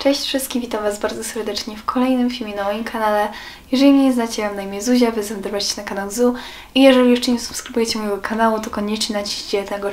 Cześć wszystkim, witam Was bardzo serdecznie w kolejnym filmie na moim kanale. Jeżeli mnie nie znacie, ja mam na imię Zuzia, wy zapraszam na kanał Zu. I jeżeli jeszcze nie subskrybujecie mojego kanału, to koniecznie naciśnijcie tego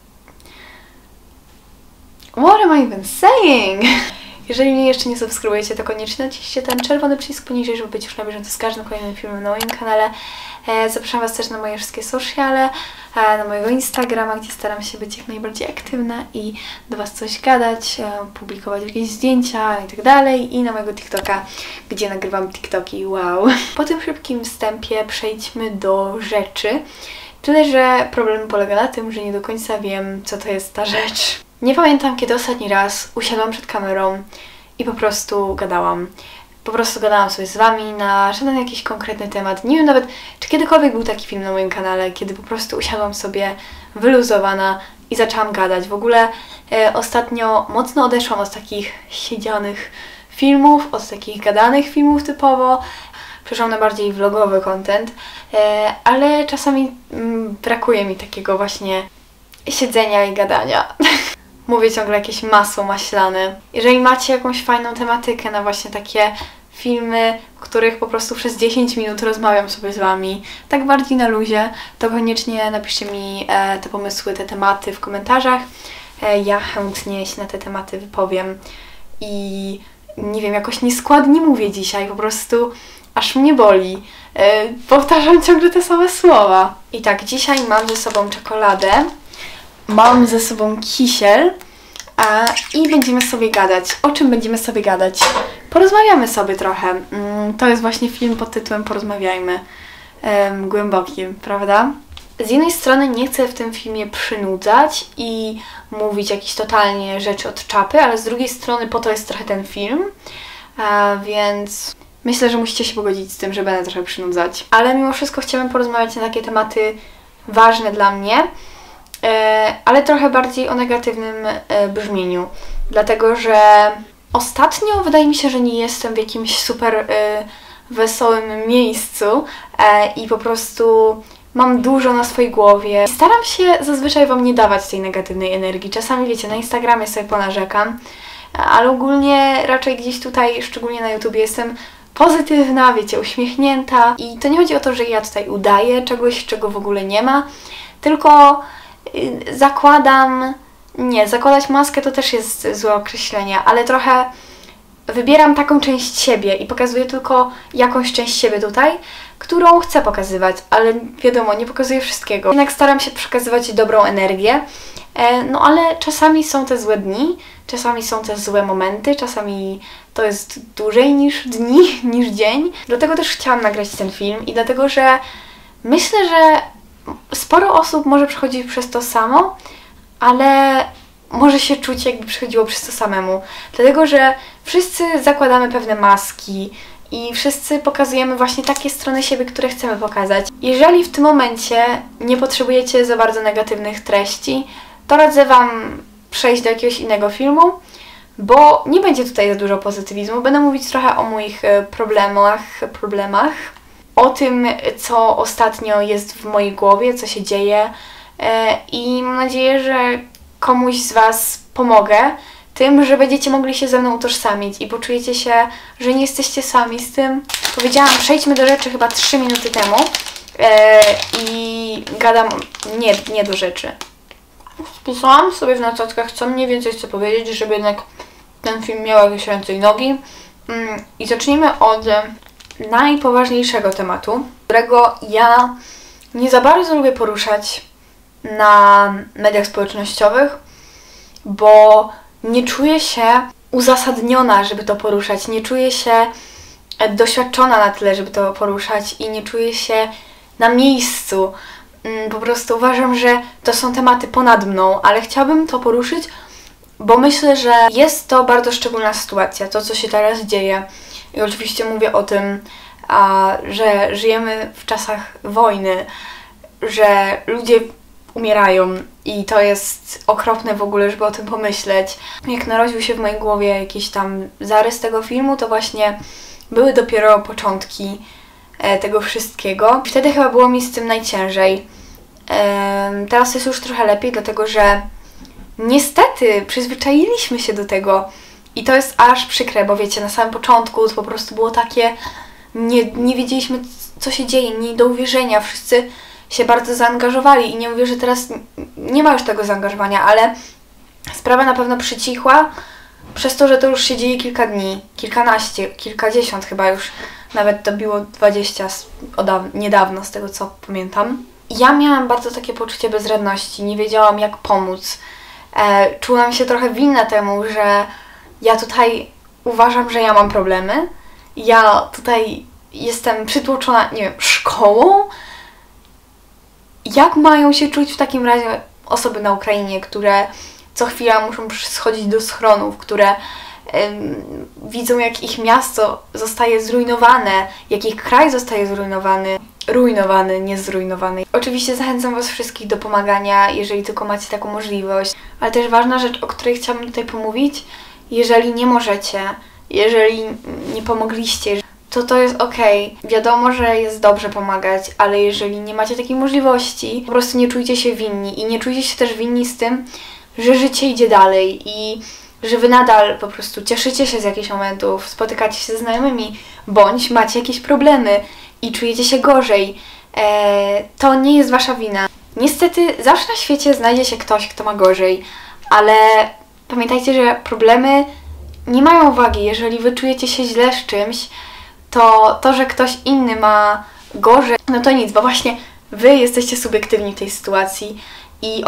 What am I even saying? Jeżeli mnie jeszcze nie subskrybujecie, to koniecznie naciśnijcie ten czerwony przycisk poniżej, żeby być już na bieżąco z każdym kolejnym filmem na moim kanale. Zapraszam Was też na moje wszystkie sociale, na mojego Instagrama, gdzie staram się być jak najbardziej aktywna i do Was coś gadać, publikować jakieś zdjęcia i tak dalej. I na mojego TikToka, gdzie nagrywam TikToki, wow. Po tym szybkim wstępie przejdźmy do rzeczy. Tyle, że problem polega na tym, że nie do końca wiem, co to jest ta rzecz. Nie pamiętam, kiedy ostatni raz usiadłam przed kamerą i po prostu gadałam. Po prostu gadałam sobie z Wami na żaden jakiś konkretny temat. Nie wiem nawet, czy kiedykolwiek był taki film na moim kanale, kiedy po prostu usiadłam sobie wyluzowana i zaczęłam gadać. W ogóle ostatnio mocno odeszłam od takich siedzianych filmów, od takich gadanych filmów typowo. Przeszłam na bardziej vlogowy content, ale czasami brakuje mi takiego właśnie siedzenia i gadania. Mówię ciągle jakieś masło maślane. Jeżeli macie jakąś fajną tematykę na właśnie takie filmy, w których po prostu przez 10 minut rozmawiam sobie z Wami, tak bardziej na luzie, to koniecznie napiszcie mi te pomysły, te tematy w komentarzach. Ja chętnie się na te tematy wypowiem. I nie wiem, jakoś nieskładnie mówię dzisiaj, po prostu aż mnie boli. Powtarzam ciągle te same słowa. I tak, dzisiaj mam ze sobą czekoladę. Mam ze sobą kisiel i będziemy sobie gadać. O czym będziemy sobie gadać? Porozmawiamy sobie trochę. To jest właśnie film pod tytułem Porozmawiajmy. Głębokim, prawda? Z jednej strony nie chcę w tym filmie przynudzać i mówić jakieś totalnie rzeczy od czapy, ale z drugiej strony po to jest trochę ten film, więc myślę, że musicie się pogodzić z tym, że będę trochę przynudzać. Ale mimo wszystko chciałabym porozmawiać na takie tematy ważne dla mnie, ale trochę bardziej o negatywnym brzmieniu, dlatego że ostatnio wydaje mi się, że nie jestem w jakimś super wesołym miejscu i po prostu mam dużo na swojej głowie. Staram się zazwyczaj Wam nie dawać tej negatywnej energii. Czasami, wiecie, na Instagramie sobie ponarzekam, ale ogólnie raczej gdzieś tutaj, szczególnie na YouTubie, jestem pozytywna, wiecie, uśmiechnięta i to nie chodzi o to, że ja tutaj udaję czegoś, czego w ogóle nie ma, tylko zakładać maskę to też jest złe określenie, ale trochę wybieram taką część siebie i pokazuję tylko jakąś część siebie tutaj, którą chcę pokazywać, ale wiadomo, nie pokazuję wszystkiego. Jednak staram się przekazywać dobrą energię, no ale czasami są te złe dni, czasami są te złe momenty, czasami to jest dłużej niż dni, niż dzień. Dlatego też chciałam nagrać ten film i dlatego, że myślę, że sporo osób może przechodzić przez to samo, ale może się czuć, jakby przechodziło przez to samemu. Dlatego, że wszyscy zakładamy pewne maski i wszyscy pokazujemy właśnie takie strony siebie, które chcemy pokazać. Jeżeli w tym momencie nie potrzebujecie za bardzo negatywnych treści, to radzę Wam przejść do jakiegoś innego filmu, bo nie będzie tutaj za dużo pozytywizmu. Będę mówić trochę o moich problemach, o tym, co ostatnio jest w mojej głowie, co się dzieje i mam nadzieję, że komuś z Was pomogę tym, że będziecie mogli się ze mną utożsamić i poczujecie się, że nie jesteście sami z tym. Powiedziałam, przejdźmy do rzeczy chyba 3 minuty temu i gadam nie do rzeczy. Spisałam sobie w notatkach, co mniej więcej chcę powiedzieć, żeby jednak ten film miał jakieś więcej nogi. I zacznijmy od najpoważniejszego tematu, którego ja nie za bardzo lubię poruszać na mediach społecznościowych, bo nie czuję się uzasadniona, żeby to poruszać, nie czuję się doświadczona na tyle, żeby to poruszać i nie czuję się na miejscu. Po prostu uważam, że to są tematy ponad mną, ale chciałabym to poruszyć, bo myślę, że jest to bardzo szczególna sytuacja, to co się teraz dzieje. I oczywiście mówię o tym, że żyjemy w czasach wojny, że ludzie umierają i to jest okropne w ogóle, żeby o tym pomyśleć. Jak narodził się w mojej głowie jakiś tam zarys tego filmu, to właśnie były dopiero początki tego wszystkiego. Wtedy chyba było mi z tym najciężej. Teraz jest już trochę lepiej, dlatego że niestety przyzwyczailiśmy się do tego, I to jest aż przykre, bo wiecie, na samym początku to po prostu było takie, nie wiedzieliśmy, co się dzieje, nie do uwierzenia, wszyscy się bardzo zaangażowali i nie mówię, że teraz nie ma już tego zaangażowania, ale sprawa na pewno przycichła przez to, że to już się dzieje kilka dni, kilkanaście, kilkadziesiąt chyba już, nawet dobiło 20 niedawno, z tego co pamiętam. Ja miałam bardzo takie poczucie bezradności, nie wiedziałam jak pomóc. Czułam się trochę winna temu, że ja tutaj uważam, że ja mam problemy. Ja tutaj jestem przytłoczona, nie wiem, szkołą. Jak mają się czuć w takim razie osoby na Ukrainie, które co chwila muszą schodzić do schronów, które widzą, jak ich miasto zostaje zrujnowane, jak ich kraj zostaje zrujnowany, nie zrujnowany. Oczywiście zachęcam Was wszystkich do pomagania, jeżeli tylko macie taką możliwość. Ale też ważna rzecz, o której chciałabym tutaj pomówić, jeżeli nie możecie, jeżeli nie pomogliście, to jest okej. Wiadomo, że jest dobrze pomagać, ale jeżeli nie macie takiej możliwości, po prostu nie czujcie się winni i nie czujcie się też winni z tym, że życie idzie dalej i że Wy nadal po prostu cieszycie się z jakichś momentów, spotykacie się ze znajomymi, bądź macie jakieś problemy i czujecie się gorzej. To nie jest Wasza wina. Niestety zawsze na świecie znajdzie się ktoś, kto ma gorzej, ale pamiętajcie, że problemy nie mają wagi. Jeżeli Wy czujecie się źle z czymś, to, że ktoś inny ma gorzej, no to nic, bo właśnie Wy jesteście subiektywni w tej sytuacji i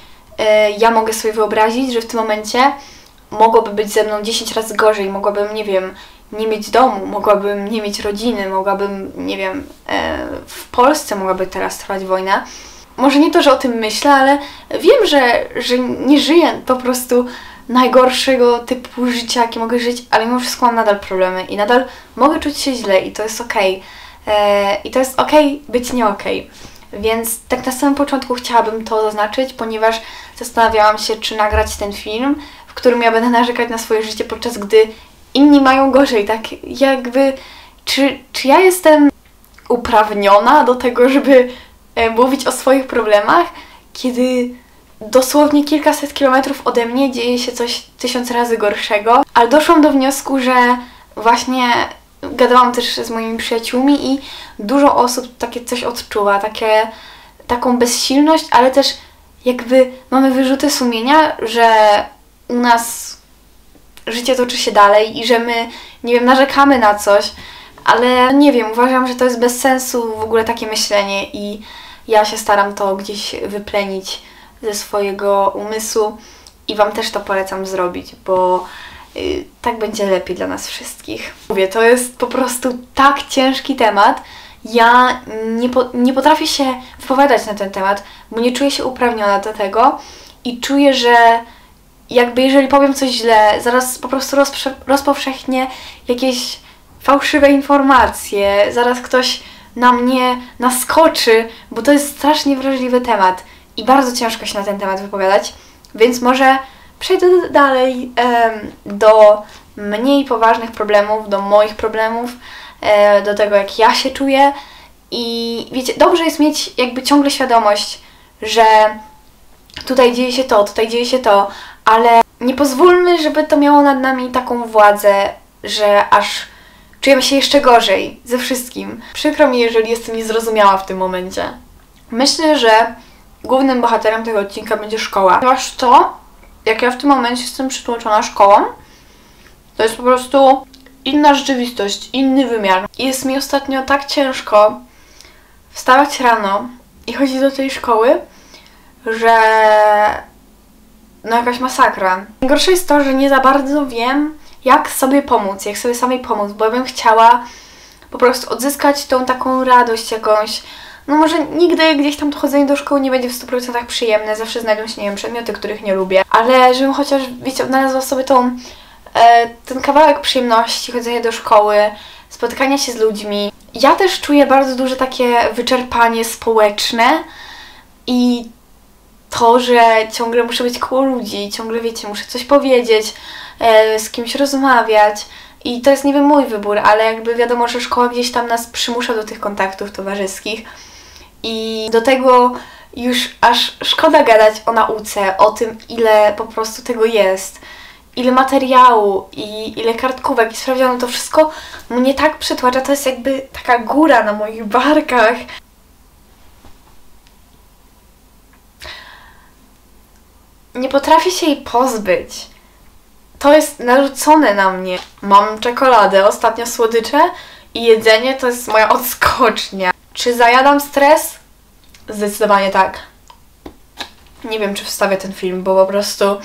ja mogę sobie wyobrazić, że w tym momencie mogłoby być ze mną 10 razy gorzej, mogłabym, nie wiem, nie mieć domu, mogłabym nie mieć rodziny, mogłabym, nie wiem, w Polsce mogłaby teraz trwać wojna. Może nie to, że o tym myślę, ale wiem, że nie żyję po prostu najgorszego typu życia, jakie mogę żyć, ale mimo wszystko mam nadal problemy i nadal mogę czuć się źle i to jest okej. I to jest okej być nie okej. Więc tak na samym początku chciałabym to zaznaczyć, ponieważ zastanawiałam się, czy nagrać ten film, w którym ja będę narzekać na swoje życie, podczas gdy inni mają gorzej, tak? Jakby, czy ja jestem uprawniona do tego, żeby mówić o swoich problemach, kiedy dosłownie kilkaset kilometrów ode mnie dzieje się coś 1000 razy gorszego, ale doszłam do wniosku, że właśnie gadałam też z moimi przyjaciółmi i dużo osób takie coś odczuwa, taką bezsilność, ale też jakby mamy wyrzuty sumienia, że u nas życie toczy się dalej i że my, nie wiem, narzekamy na coś, ale nie wiem, uważam, że to jest bez sensu w ogóle takie myślenie i ja się staram to gdzieś wyplenić ze swojego umysłu i Wam też to polecam zrobić, bo tak będzie lepiej dla nas wszystkich. Mówię, to jest po prostu tak ciężki temat. Ja nie potrafię się wypowiadać na ten temat, bo nie czuję się uprawniona do tego i czuję, że jakby jeżeli powiem coś źle, zaraz po prostu rozpowszechnię jakieś fałszywe informacje, zaraz ktoś na mnie naskoczy, bo to jest strasznie wrażliwy temat i bardzo ciężko się na ten temat wypowiadać, więc może przejdę dalej do mniej poważnych problemów, do moich problemów, do tego, jak ja się czuję i wiecie, dobrze jest mieć jakby ciągle świadomość, że tutaj dzieje się to, ale nie pozwólmy, żeby to miało nad nami taką władzę, że aż czujemy się jeszcze gorzej ze wszystkim. Przykro mi, jeżeli jestem niezrozumiała w tym momencie. Myślę, że głównym bohaterem tego odcinka będzie szkoła. Ponieważ to, jak ja w tym momencie jestem przytłoczona szkołą, to jest po prostu inna rzeczywistość, inny wymiar. I jest mi ostatnio tak ciężko wstawać rano i chodzić do tej szkoły, że no jakaś masakra. Najgorsze jest to, że nie za bardzo wiem, jak sobie pomóc, jak sobie samej pomóc, bo ja bym chciała po prostu odzyskać tą taką radość jakąś. No może nigdy gdzieś tam to chodzenie do szkoły nie będzie w 100% przyjemne, zawsze znajdą się, nie wiem, przedmioty, których nie lubię, ale żebym chociaż, wiecie, odnalazła sobie ten kawałek przyjemności chodzenia do szkoły, spotkania się z ludźmi. Ja też czuję bardzo duże takie wyczerpanie społeczne i to, że ciągle muszę być koło ludzi, ciągle, wiecie, muszę coś powiedzieć, z kimś rozmawiać i to jest niby mój wybór, ale jakby wiadomo, że szkoła gdzieś tam nas przymusza do tych kontaktów towarzyskich i do tego już aż szkoda gadać o nauce, o tym, ile po prostu tego jest ile materiału i ile kartkówek i sprawdziano, to wszystko mnie tak przytłacza, to jest jakby taka góra na moich barkach. Nie potrafię się jej pozbyć. To jest narzucone na mnie. Mam czekoladę, ostatnio słodycze i jedzenie to jest moja odskocznia. Czy zajadam stres? Zdecydowanie tak. Nie wiem, czy wstawię ten film, bo po prostu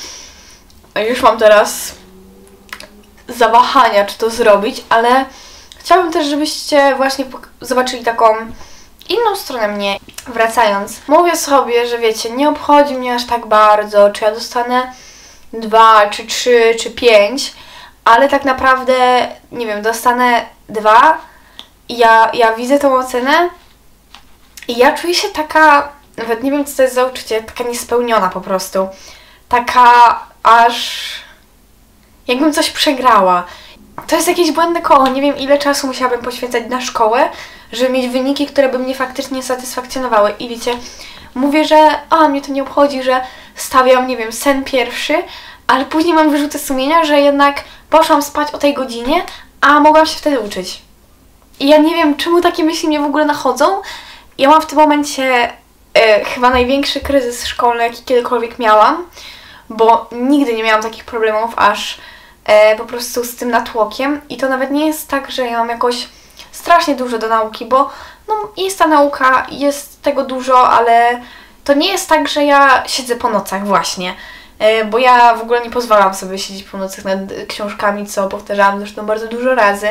już mam teraz zawahania, czy to zrobić, ale chciałabym też, żebyście właśnie zobaczyli taką inną stronę mnie. Wracając, mówię sobie, że wiecie, nie obchodzi mnie aż tak bardzo, czy ja dostanę 2, czy 3, czy 5, ale tak naprawdę, nie wiem, dostanę 2 i ja widzę tą ocenę i ja czuję się taka, nawet nie wiem, co to jest za uczucie, taka niespełniona po prostu. Taka aż jakbym coś przegrała. To jest jakieś błędne koło. Nie wiem, ile czasu musiałabym poświęcać na szkołę, żeby mieć wyniki, które by mnie faktycznie satysfakcjonowały. I wiecie, mówię, że mnie to nie obchodzi, że stawiam, nie wiem, sen pierwszy, ale później mam wyrzuty sumienia, że jednak poszłam spać o tej godzinie, a mogłam się wtedy uczyć. I ja nie wiem, czemu takie myśli mnie w ogóle nachodzą. Ja mam w tym momencie chyba największy kryzys szkolny, jaki kiedykolwiek miałam, bo nigdy nie miałam takich problemów aż po prostu z tym natłokiem i to nawet nie jest tak, że ja mam jakoś strasznie dużo do nauki, bo no, jest ta nauka, jest tego dużo, ale to nie jest tak, że ja siedzę po nocach właśnie, bo ja w ogóle nie pozwalam sobie siedzieć po nocach nad książkami, co powtarzałam zresztą bardzo dużo razy,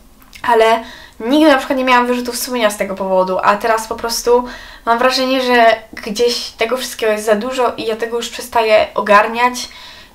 ale nigdy na przykład nie miałam wyrzutów sumienia z tego powodu, a teraz po prostu mam wrażenie, że gdzieś tego wszystkiego jest za dużo i ja tego już przestaję ogarniać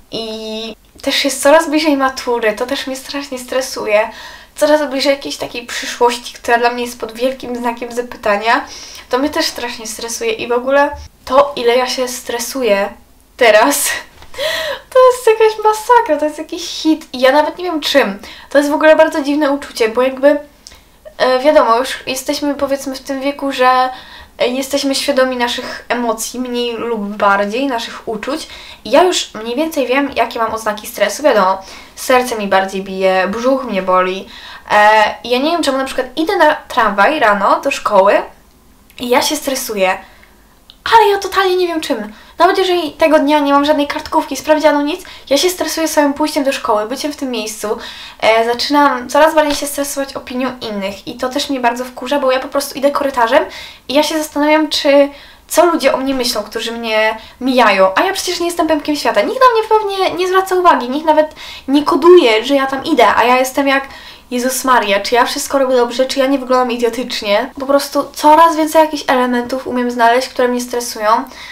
i też jest coraz bliżej matury, to też mnie strasznie stresuje, coraz bliżej jakiejś takiej przyszłości, która dla mnie jest pod wielkim znakiem zapytania, to mnie też strasznie stresuje i w ogóle to, ile ja się stresuję teraz, to jest jakaś masakra, to jest jakiś hit i ja nawet nie wiem czym. To jest w ogóle bardzo dziwne uczucie, bo jakby wiadomo, już jesteśmy powiedzmy w tym wieku, że jesteśmy świadomi naszych emocji, mniej lub bardziej, naszych uczuć. I ja już mniej więcej wiem, jakie mam oznaki stresu. Wiadomo, serce mi bardziej bije, brzuch mnie boli. Ja nie wiem, czemu na przykład idę na tramwaj rano do szkoły i ja się stresuję, ale ja totalnie nie wiem czym. Nawet jeżeli tego dnia nie mam żadnej kartkówki, sprawdzianu, nic, ja się stresuję samym pójściem do szkoły, byciem w tym miejscu. Zaczynam coraz bardziej się stresować opinią innych i to też mnie bardzo wkurza, bo ja po prostu idę korytarzem i ja się zastanawiam, co ludzie o mnie myślą, którzy mnie mijają, a ja przecież nie jestem pępkiem świata. Nikt na mnie pewnie nie zwraca uwagi, nikt nawet nie koduje, że ja tam idę, a ja jestem jak Jezus Maria, czy ja wszystko robię dobrze, czy ja nie wyglądam idiotycznie. Po prostu coraz więcej jakichś elementów umiem znaleźć, które mnie stresują.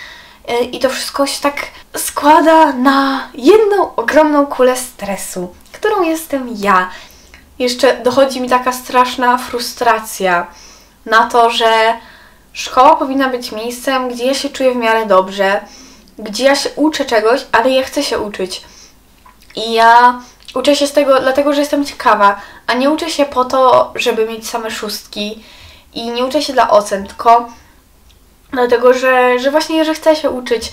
I to wszystko się tak składa na jedną ogromną kulę stresu, którą jestem ja. Jeszcze dochodzi mi taka straszna frustracja na to, że szkoła powinna być miejscem, gdzie ja się czuję w miarę dobrze, gdzie ja się uczę czegoś, ale ja chcę się uczyć. I ja uczę się z tego dlatego, że jestem ciekawa, a nie uczę się po to, żeby mieć same szóstki i nie uczę się dla ocen, tylko dlatego, że właśnie, że chcę się uczyć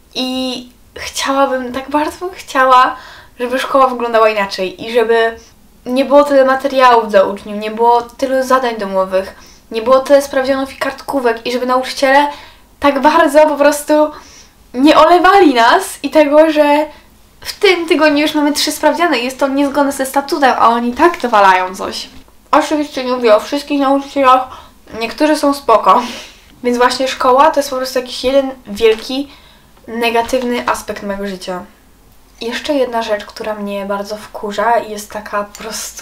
i chciałabym, tak bardzo bym chciała, żeby szkoła wyglądała inaczej i żeby nie było tyle materiałów dla uczniów, nie było tylu zadań domowych, nie było tyle sprawdzianów i kartkówek i żeby nauczyciele tak bardzo po prostu nie olewali nas i tego, że w tym tygodniu już mamy 3 sprawdziany i jest to niezgodne ze statutem, a oni tak dowalają coś. Oczywiście nie mówię o wszystkich nauczycielach, niektórzy są spoko. Więc właśnie szkoła to jest po prostu jakiś jeden wielki, negatywny aspekt mojego życia. Jeszcze jedna rzecz, która mnie bardzo wkurza i jest taka po prostu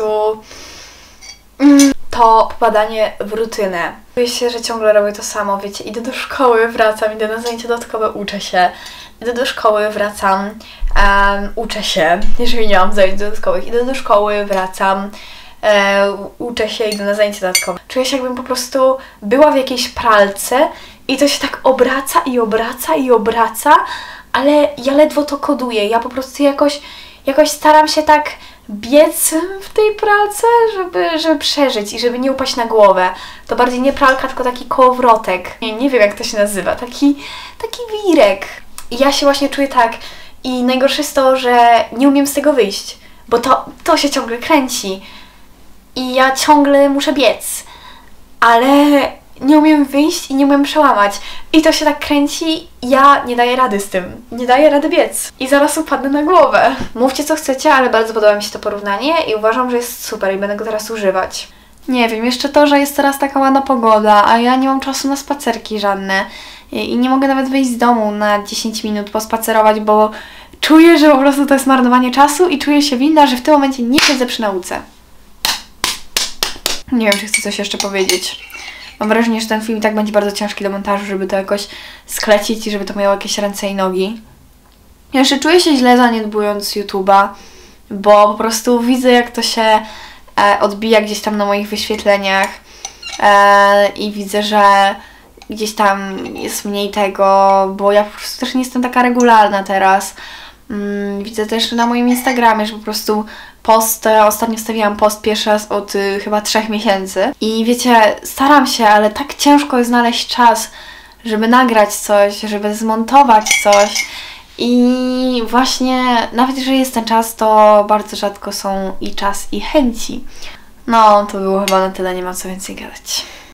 to popadanie w rutynę. Czuję się, że ciągle robię to samo, wiecie, idę do szkoły, wracam, idę na zajęcia dodatkowe, uczę się. Idę do szkoły, wracam, uczę się, jeżeli nie mam zajęć dodatkowych. Idę do szkoły, wracam, uczę się, idę na zajęcia dodatkowe. Czuję się, jakbym po prostu była w jakiejś pralce i to się tak obraca i obraca i obraca, ale ja ledwo to koduję. Ja po prostu jakoś staram się tak biec w tej pralce, żeby przeżyć i żeby nie upaść na głowę. To bardziej nie pralka, tylko taki kołowrotek. Nie wiem, jak to się nazywa. Taki wirek. I ja się właśnie czuję tak. I najgorsze jest to, że nie umiem z tego wyjść, bo to się ciągle kręci i ja ciągle muszę biec, ale nie umiem wyjść i nie umiem przełamać. I to się tak kręci, ja nie daję rady z tym. Nie daję rady biec. I zaraz upadnę na głowę. Mówcie co chcecie, ale bardzo podoba mi się to porównanie i uważam, że jest super i będę go teraz używać. Nie wiem, jeszcze to, że jest teraz taka ładna pogoda, a ja nie mam czasu na spacerki żadne. I nie mogę nawet wyjść z domu na 10 minut pospacerować, bo czuję, że po prostu to jest marnowanie czasu i czuję się winna, że w tym momencie nie siedzę przy nauce. Nie wiem, czy chcę coś jeszcze powiedzieć. Mam wrażenie, że ten film i tak będzie bardzo ciężki do montażu, żeby to jakoś sklecić i żeby to miało jakieś ręce i nogi. Jeszcze czuję się źle zaniedbując YouTube'a, bo po prostu widzę, jak to się odbija gdzieś tam na moich wyświetleniach i widzę, że gdzieś tam jest mniej tego, bo ja po prostu też nie jestem taka regularna teraz. Widzę też na moim Instagramie, że po prostu ostatnio wstawiłam post pierwszy raz od chyba 3 miesięcy i wiecie, staram się, ale tak ciężko jest znaleźć czas, żeby nagrać coś, żeby zmontować coś i właśnie nawet jeżeli jest ten czas, to bardzo rzadko są i czas i chęci. No, to było chyba na tyle, nie ma co więcej gadać.